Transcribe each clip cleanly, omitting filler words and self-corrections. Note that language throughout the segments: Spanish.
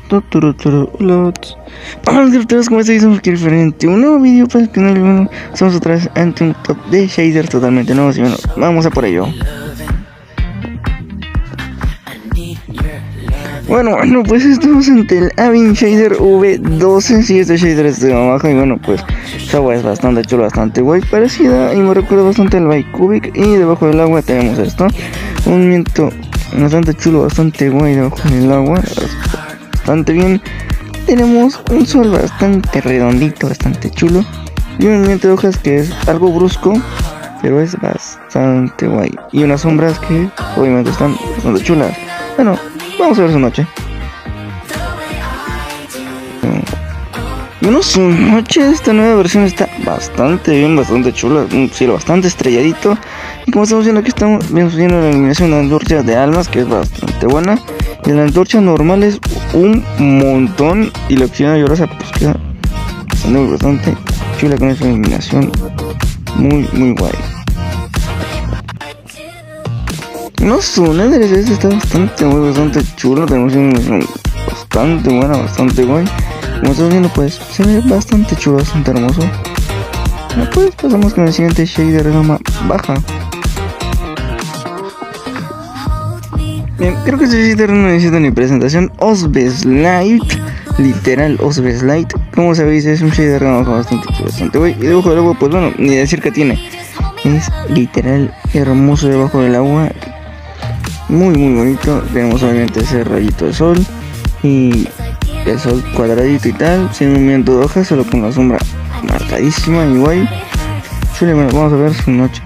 Hola, criaturas, ¿cómo estáis? Somos diferente. Un nuevo vídeo para el canal. Y bueno, estamos otra vez ante un top de shaders totalmente nuevos. Y bueno, vamos a por ello. Bueno, pues estamos ante el Avin Shader V12. Sí, este shader es de abajo. Y bueno, pues esta agua es bastante chula, bastante guay, parecida. Y me recuerda bastante al Bycubic. Y debajo del agua tenemos esto: un movimiento bastante chulo, bastante guay debajo del agua. Bastante bien. Tenemos un sol bastante redondito, bastante chulo. Y un movimiento de hojas que es algo brusco, pero es bastante guay. Y unas sombras que obviamente están bastante chulas. Bueno, vamos a ver su noche. Bueno, su noche, esta nueva versión está bastante bien, bastante chula. Un cielo bastante estrelladito. Y como estamos viendo aquí, estamos viendo la iluminación de la antorcha de almas, que es bastante buena. Y la antorcha normal es un montón. Y la opción llorosa pues queda bastante chula con esa iluminación. Muy guay. No, su Nether está bastante chulo. Tenemos una iluminación bastante buena, bastante guay. Como estamos viendo, pues se ve bastante chulo, bastante hermoso. Bueno, pues pasamos con el siguiente shader gama baja. Bien, creo que este shader no necesita ni presentación. Osbeslite, literal Osbeslite. Como sabéis, es un shader gama baja bastante guay. Y debajo del agua, pues bueno, ni decir que tiene. Es literal hermoso debajo del agua. Muy bonito. Tenemos obviamente ese rayito de sol. Y el sol cuadradito y tal, sin movimiento de hojas, solo con la sombra marcadísima y guay. Chule, bueno, vamos a ver su noche.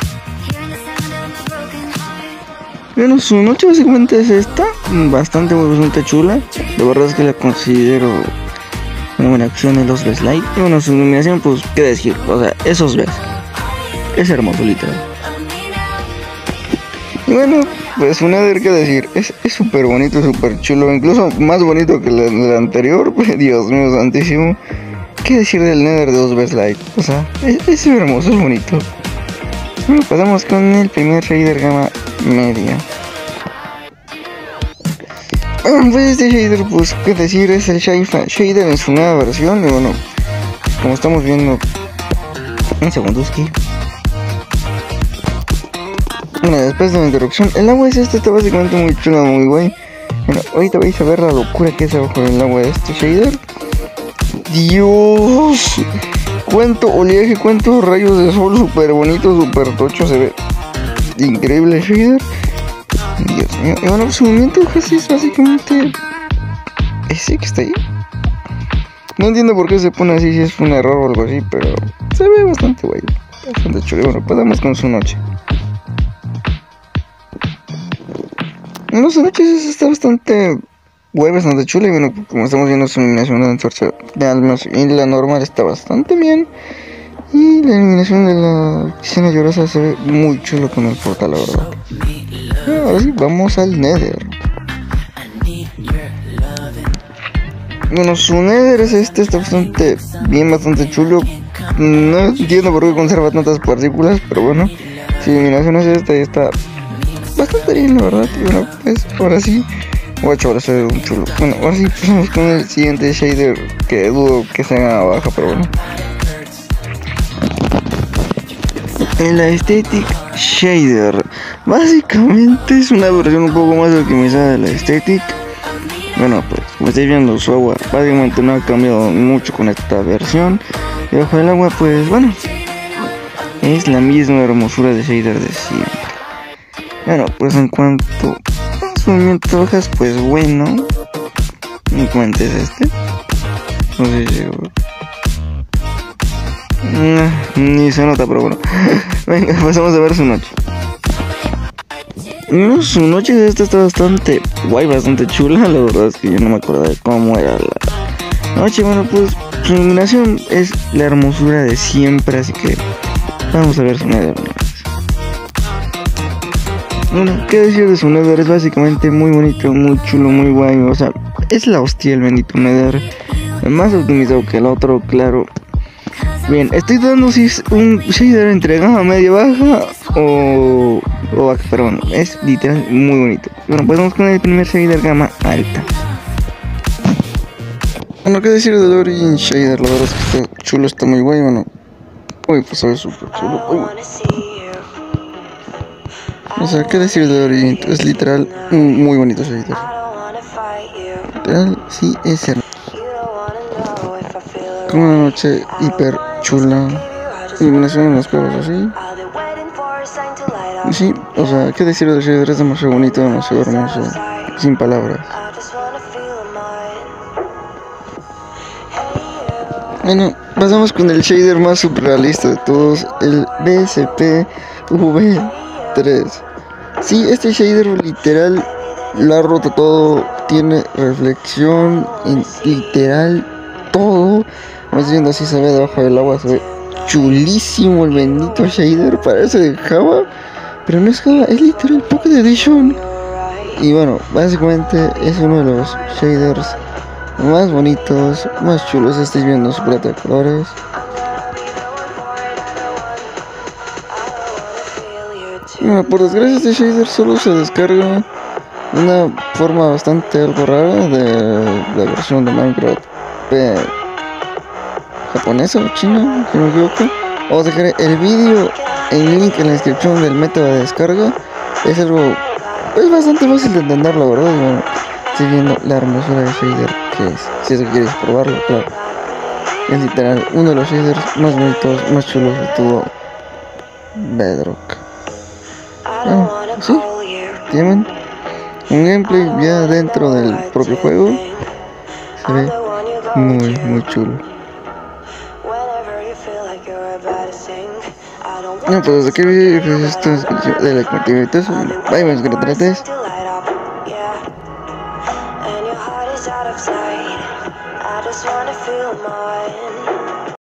Bueno, su noche básicamente es esta, bastante chula. De verdad es que la considero una buena acción en los Osbeslite. Y bueno, su iluminación, pues, qué decir, o sea, esos ves. Es hermoso, literal. Y bueno, pues un Nether, qué decir, es súper bonito, súper chulo, incluso más bonito que el anterior. Pues, Dios mío santísimo, qué decir del Nether de Osbeslite, o sea, es hermoso, es bonito. Bueno, pasamos con el primer shader gama media. Bueno, pues este shader, pues qué decir, es el shader en su nueva versión. Y bueno, como estamos viendo, un segundo aquí. Bueno, después de la interrupción, el agua es está básicamente muy chula, muy guay. Bueno, ahorita vais a ver la locura que es abajo del agua de este shader. Dios, cuánto oleaje, cuántos rayos de sol, súper bonito, súper tocho, se ve increíble el shader. Dios mío, y bueno, su movimiento casi es básicamente ese que está ahí. No entiendo por qué se pone así, si es un error o algo así, pero se ve bastante guay, bastante chulo. Bueno, pasamos con su noche. Bueno, su noche está bastante guay, bastante chula. Y bueno, como estamos viendo, su iluminación de la antorcha de almas y la normal está bastante bien. Y la iluminación de la escena llorosa se ve muy chulo con el portal, la verdad. Bueno, ahora sí, vamos al Nether. Bueno, su Nether es está bastante bien, bastante chulo. No entiendo por qué conserva tantas partículas, pero bueno, su iluminación es esta y está bastante bien, la verdad. Y bueno, pues ahora sí, ahora se ve un chulo. Bueno, ahora sí pasamos con el siguiente shader, que dudo que sea baja, pero bueno. El Aesthetic Shader básicamente es una versión un poco más optimizada de la Aesthetic. Bueno, pues como estáis viendo, su agua básicamente no ha cambiado mucho con esta versión. Y bajo el agua, pues bueno, es la misma hermosura de shader de siempre. Bueno, pues en cuanto a su movimiento de hojas, pues bueno, en cuanto es este, no sé si ni se nota, pero bueno. Venga, pasamos a ver su noche. No, su noche de esta está bastante guay, bastante chula. La verdad es que yo no me acuerdo de cómo era la noche. Bueno, pues su iluminación es la hermosura de siempre, así que vamos a ver su Nether. Bueno, qué decir de su Nether, es básicamente muy bonito, muy chulo, muy guay. O sea, es la hostia el bendito Nether, más optimizado que el otro, claro. Bien, estoy dando si es un shader entre gama media baja o baja, pero bueno, es literal muy bonito. Bueno, pues vamos con el primer shader gama alta. Bueno, qué decir del Origin Shader, la verdad es que está chulo, está muy guay, bueno. Uy, pues es súper chulo. Uy. O sea, qué decir del Origin, es literal un muy bonito shader. Literal, sí, es hermoso. Con una noche hiper chula, iluminación en los juegos así. Y sí, o sea, qué decir del shader, es demasiado bonito, demasiado hermoso, sin palabras. Bueno, pasamos con el shader más surrealista de todos, el BSP V3. Sí, este shader literal lo ha roto todo, tiene reflexión en literal todo. Más viendo así se ve debajo del agua, se ve chulísimo el bendito shader, parece de Java, pero no es Java, es literal Pocket Edition. Y bueno, básicamente es uno de los shaders más bonitos, más chulos. Estáis viendo su plata de colores. Bueno, por desgracia este shader solo se descarga de una forma bastante algo rara de la versión de Minecraft japonesa o china, si no me equivoco. Os dejaré el vídeo en link en la descripción del método de descarga. Es algo, es bastante fácil de entender, la verdad. Y bueno, estoy viendo la hermosura de shader que es, si es que quieres probarlo, claro. Es literal uno de los shaders más bonitos, más chulos de todo Bedrock. Bueno, sí, tienen un gameplay ya dentro del propio juego. Se ve muy chulo. Bueno, pues desde aquí el vídeo, pues esto es de la continuidad. Bye, más que lo trates. I just wanna feel mine.